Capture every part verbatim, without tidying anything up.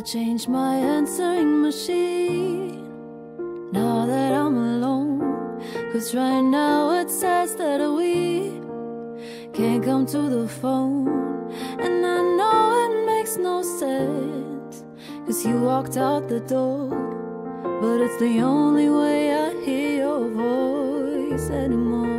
change my answering machine now that I'm alone. Cause right now it says that we can't come to the phone. And I know it makes no sense, cause you walked out the door, but it's the only way I hear your voice anymore.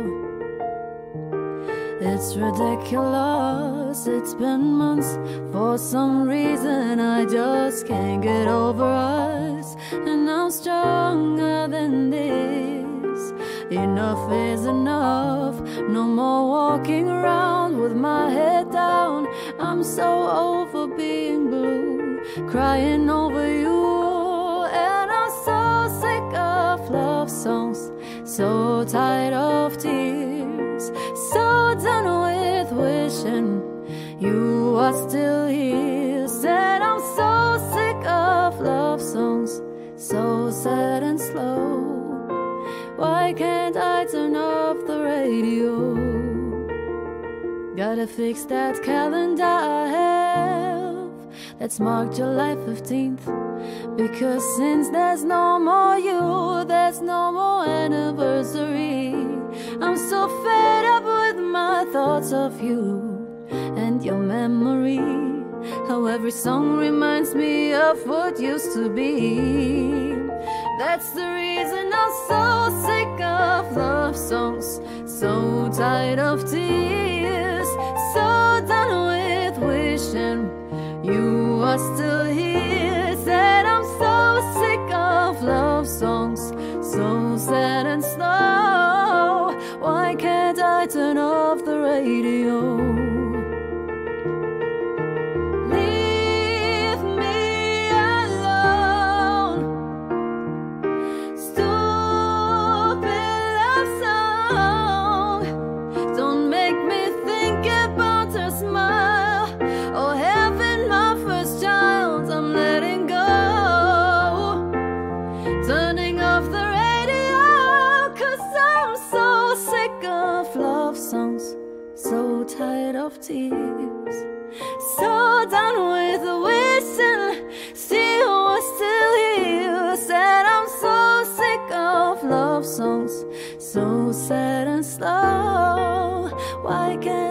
It's ridiculous, it's been months. For some reason I just can't get over us. And I'm stronger than this. Enough is enough. No more walking around with my head down. I'm so over being blue, crying over you. And I'm so sick of love songs, so tired of tears, so done with wishing you are still here. Said I'm so sick of love songs, so sad and slow. Why can't I turn off the radio? Gotta fix that calendar I have that's marked July fifteenth. Because since there's no more you, there's no more anniversary. I'm so fed up with my thoughts of you and your memory. How every song reminds me of what used to be. That's the reason I'm so sick of love songs, so tired of tears, so done with wishing you are still here. Said I'm so sick of love songs, so sad and slow. Why can't I turn off the radio? So tired of tears, so done with wishing still was still here. Said I'm so sick of love songs, so sad and slow. Why can't